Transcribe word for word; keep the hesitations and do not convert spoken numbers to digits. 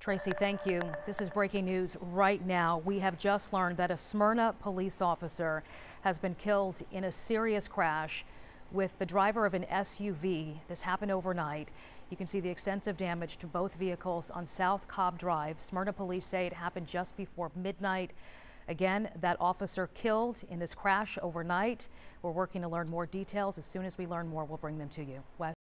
Tracy, thank you. This is breaking news right now. We have just learned that a Smyrna police officer has been killed in a serious crash with the driver of an S U V. This happened overnight. You can see the extensive damage to both vehicles on South Cobb Drive. Smyrna police say it happened just before midnight. Again, that officer killed in this crash overnight. We're working to learn more details. As soon as we learn more, we'll bring them to you. Wes